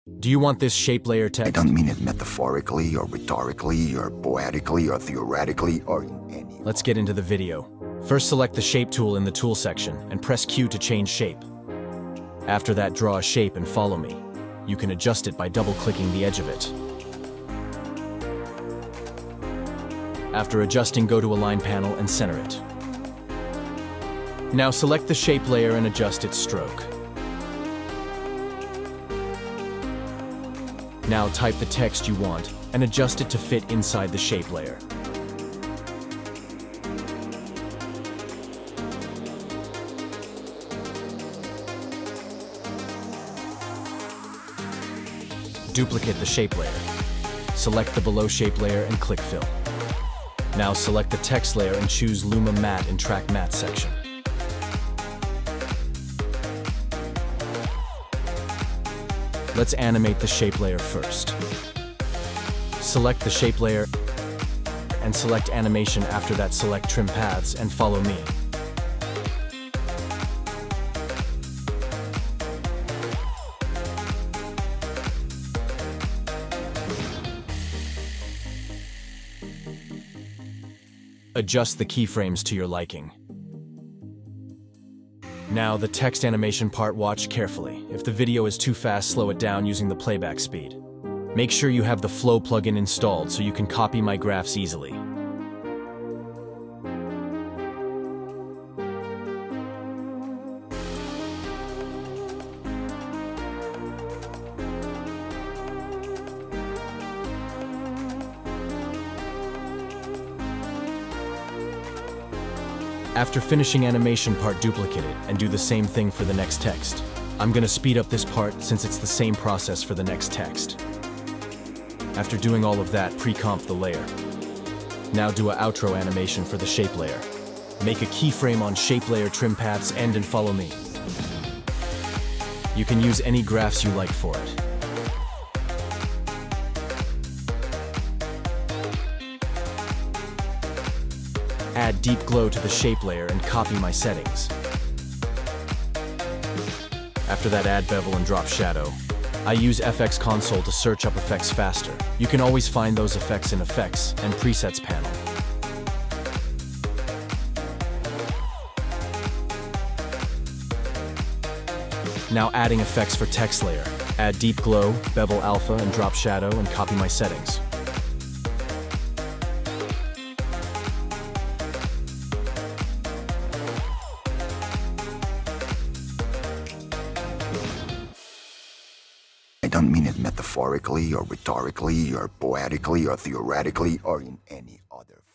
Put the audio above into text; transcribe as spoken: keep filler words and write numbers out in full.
Do you want this shape layer text? I don't mean it metaphorically or rhetorically or poetically or theoretically or in any... Let's get into the video. First, select the shape tool in the tool section and press Q to change shape. After that, draw a shape and follow me. You can adjust it by double-clicking the edge of it. After adjusting, go to Align panel and center it. Now select the shape layer and adjust its stroke. Now type the text you want and adjust it to fit inside the shape layer. Duplicate the shape layer. Select the below shape layer and click Fill. Now select the text layer and choose Luma Matte in Track Matte section. Let's animate the shape layer first. Select the shape layer and select animation. After that, select Trim Paths and follow me. Adjust the keyframes to your liking. Now, the text animation part, watch carefully. If the video is too fast, slow it down using the playback speed. Make sure you have the Flow plugin installed so you can copy my graphs easily. After finishing animation part, duplicate it and do the same thing for the next text. I'm gonna speed up this part since it's the same process for the next text. After doing all of that, pre-comp the layer. Now do a outro animation for the shape layer. Make a keyframe on shape layer trim paths end and follow me. You can use any graphs you like for it. Add deep glow to the shape layer and copy my settings. After that, add bevel and drop shadow. I use F X console to search up effects faster. You can always find those effects in Effects and Presets panel. Now adding effects for text layer. Add deep glow, bevel alpha, and drop shadow and copy my settings. I don't mean it metaphorically or rhetorically or poetically or theoretically or in any other